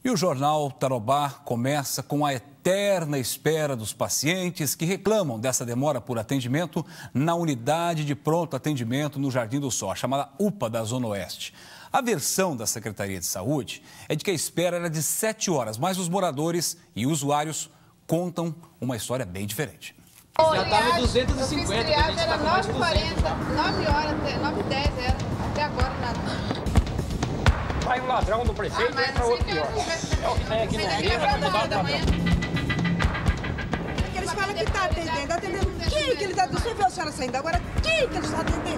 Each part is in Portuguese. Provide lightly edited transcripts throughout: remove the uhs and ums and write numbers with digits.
E o Jornal Tarobá começa com a eterna espera dos pacientes que reclamam dessa demora por atendimento na unidade de pronto atendimento no Jardim do Sol, a chamada UPA da Zona Oeste. A versão da Secretaria de Saúde é de que a espera era de 7 horas, mas os moradores e usuários contam uma história bem diferente. Já estava 250, que a gente está com mais de 200 já. 9 horas, 9h10 era, até agora nada. Vai um ladrão do prefeito e entra outro pior. É o que tem aqui no Rio, vai mudar o ladrão. Eles falam que está atendendo. Quem que ele está? Você viu a senhora saindo agora? Quem que ele está atendendo?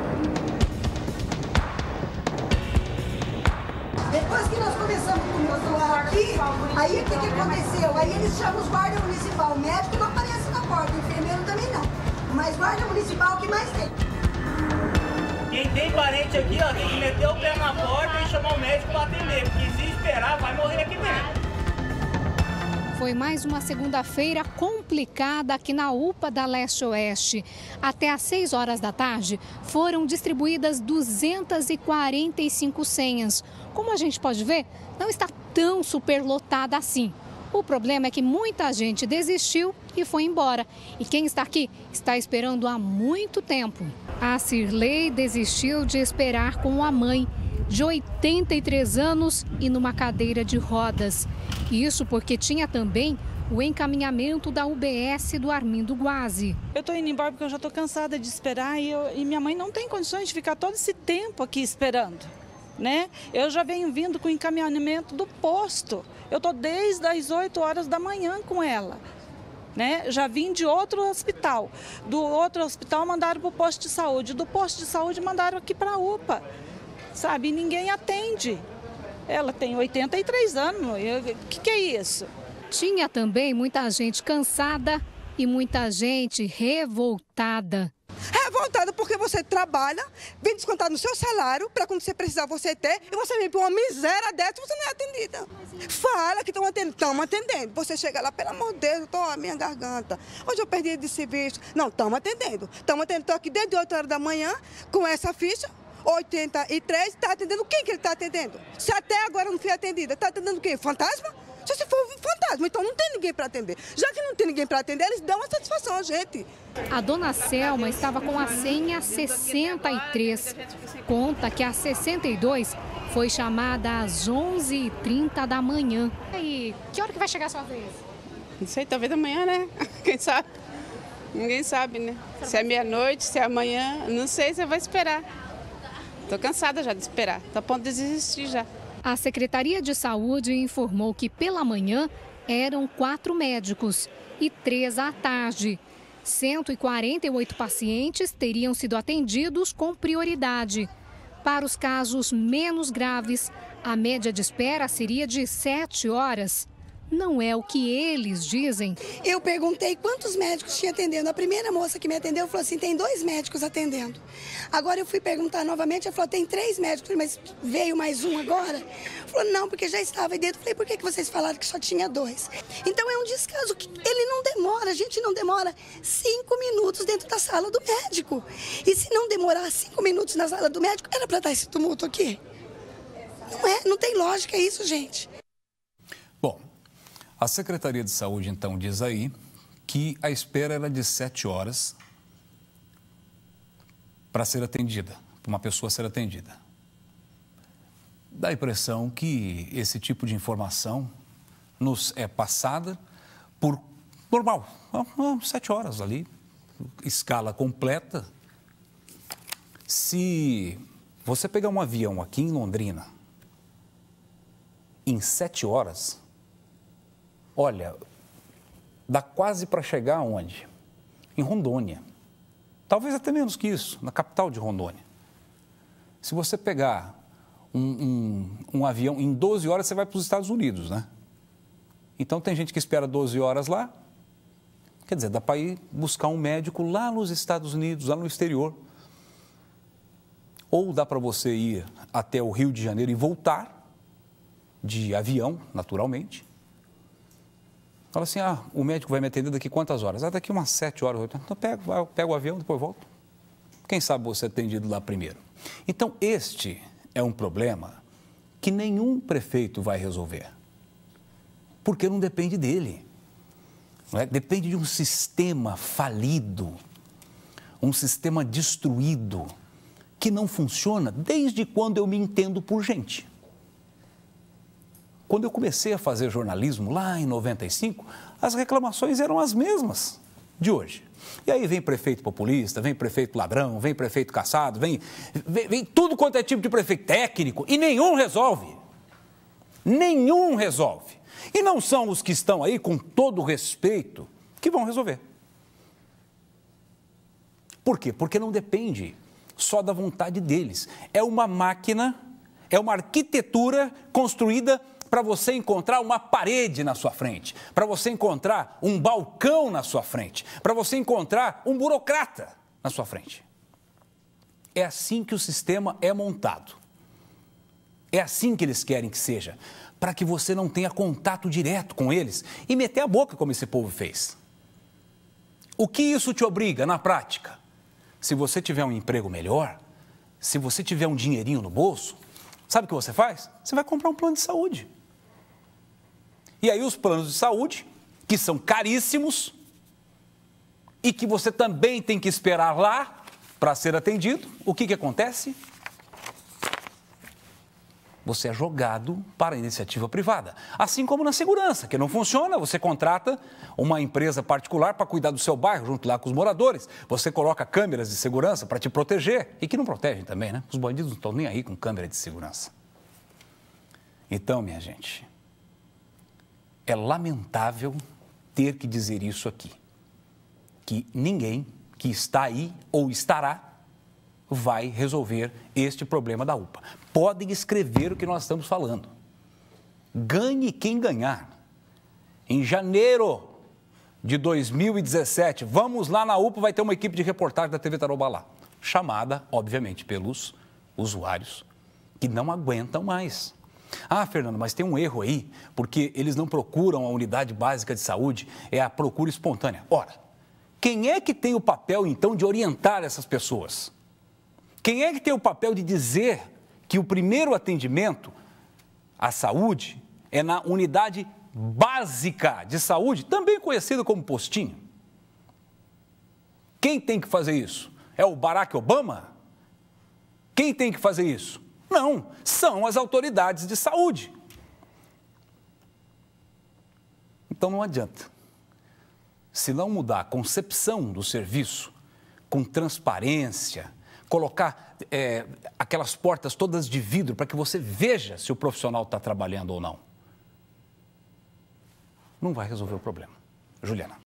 Depois que nós começamos com o meu celular aqui, aí o que aconteceu? Aí eles chamam os guardas municipal, o médico não aparece na porta, o enfermeiro também não. Mas guarda municipal, o que mais tem? Quem tem parente aqui, ó, tem que meter o pé na porta e chamar o médico para atender, porque se esperar, vai morrer aqui dentro. Foi mais uma segunda-feira complicada aqui na UPA da Leste Oeste. Até às 6 horas da tarde, foram distribuídas 245 senhas. Como a gente pode ver, não está tão superlotada assim. O problema é que muita gente desistiu e foi embora. E quem está aqui está esperando há muito tempo. A Cirlei desistiu de esperar com a mãe, de 83 anos e numa cadeira de rodas. Isso porque tinha também o encaminhamento da UBS do Armindo Guasi. Eu estou indo embora porque eu já estou cansada de esperar e minha mãe não tem condições de ficar todo esse tempo aqui esperando, né? Eu já venho vindo com o encaminhamento do posto. Eu estou desde as 8 horas da manhã com ela. Né? Já vim de outro hospital. Do outro hospital mandaram para o posto de saúde. Do posto de saúde mandaram aqui para a UPA. Sabe, e ninguém atende. Ela tem 83 anos. O que é isso? Tinha também muita gente cansada e muita gente revoltada. Revoltada porque você trabalha, vem descontar no seu salário, para quando você precisar você ter, e você vem para uma miséria dessa e você não é atendida. Fala que estão atendendo. Você chega lá, pelo amor de Deus, estou a minha garganta. Hoje eu perdi de serviço. Não, estamos atendendo. Estou aqui desde 8 horas da manhã com essa ficha. 83, está atendendo quem que ele está atendendo? Se até agora não foi atendida, está atendendo quem? Fantasma? Se for fantasma, então não tem ninguém para atender. Já que não tem ninguém para atender, eles dão uma satisfação a gente. A dona Selma estava com a senha 63. Conta que a 62 foi chamada às 11h30 da manhã. E que hora que vai chegar a sua vez? Não sei, talvez amanhã, né? Quem sabe? Ninguém sabe, né? Se é meia-noite, se é amanhã, não sei, você vai esperar. Estou cansada já de esperar, estou a ponto de desistir já. A Secretaria de Saúde informou que pela manhã eram 4 médicos e 3 à tarde. 148 pacientes teriam sido atendidos com prioridade. Para os casos menos graves, a média de espera seria de 7 horas. Não é o que eles dizem. Eu perguntei quantos médicos tinha atendendo. A primeira moça que me atendeu falou assim, tem 2 médicos atendendo. Agora eu fui perguntar novamente, ela falou, tem 3 médicos, mas veio mais um agora? Falou, não, porque já estava aí dentro. Falei, por que vocês falaram que só tinha 2? Então é um descaso que ele não demora, a gente não demora 5 minutos dentro da sala do médico. E se não demorar 5 minutos na sala do médico, era para estar esse tumulto aqui? Não tem lógica isso, gente. Bom, a Secretaria de Saúde, então, diz aí que a espera era de 7 horas para ser atendida, para uma pessoa ser atendida. Dá a impressão que esse tipo de informação nos é passada por normal, 7 horas ali, escala completa. Se você pegar um avião aqui em Londrina, em 7 horas... Olha, dá quase para chegar aonde? Em Rondônia. Talvez até menos que isso, na capital de Rondônia. Se você pegar um avião, em 12 horas você vai para os Estados Unidos, né? Então tem gente que espera 12 horas lá. Quer dizer, dá para ir buscar um médico lá nos Estados Unidos, lá no exterior. Ou dá para você ir até o Rio de Janeiro e voltar de avião, naturalmente. Fala assim, o médico vai me atender daqui quantas horas? Daqui umas 7 horas, 8 horas. Então pego o avião, depois volto. Quem sabe você é atendido lá primeiro. Então, este é um problema que nenhum prefeito vai resolver. Porque não depende dele. Não é? Depende de um sistema falido, um sistema destruído, que não funciona desde quando eu me entendo por gente. Quando eu comecei a fazer jornalismo, lá em 95, as reclamações eram as mesmas de hoje. E aí vem prefeito populista, vem prefeito ladrão, vem prefeito caçado, vem tudo quanto é tipo de prefeito técnico e nenhum resolve. Nenhum resolve. E não são os que estão aí, com todo respeito, que vão resolver. Por quê? Porque não depende só da vontade deles. É uma máquina, é uma arquitetura construída para você encontrar uma parede na sua frente, para você encontrar um balcão na sua frente, para você encontrar um burocrata na sua frente. É assim que o sistema é montado. É assim que eles querem que seja, para que você não tenha contato direto com eles e meter a boca como esse povo fez. O que isso te obriga na prática? Se você tiver um emprego melhor, se você tiver um dinheirinho no bolso, sabe o que você faz? Você vai comprar um plano de saúde. E aí os planos de saúde, que são caríssimos e que você também tem que esperar lá para ser atendido, o que acontece? Você é jogado para a iniciativa privada. Assim como na segurança, que não funciona, você contrata uma empresa particular para cuidar do seu bairro, junto lá com os moradores. Você coloca câmeras de segurança para te proteger, e que não protegem também, né? Os bandidos não estão nem aí com câmera de segurança. Então, minha gente, é lamentável ter que dizer isso aqui, que ninguém que está aí ou estará vai resolver este problema da UPA. Podem escrever o que nós estamos falando. Ganhe quem ganhar. Em janeiro de 2017, vamos lá na UPA, vai ter uma equipe de reportagem da TV Tarobá lá, chamada, obviamente, pelos usuários que não aguentam mais. Ah, Fernando, mas tem um erro aí, porque eles não procuram a unidade básica de saúde, é a procura espontânea. Ora, quem é que tem o papel, então, de orientar essas pessoas? Quem é que tem o papel de dizer que o primeiro atendimento à saúde é na unidade básica de saúde, também conhecida como postinho? Quem tem que fazer isso? É o Barack Obama? Quem tem que fazer isso? Não, são as autoridades de saúde. Então não adianta. Se não mudar a concepção do serviço com transparência, colocar aquelas portas todas de vidro para que você veja se o profissional está trabalhando ou não, não vai resolver o problema. Juliana.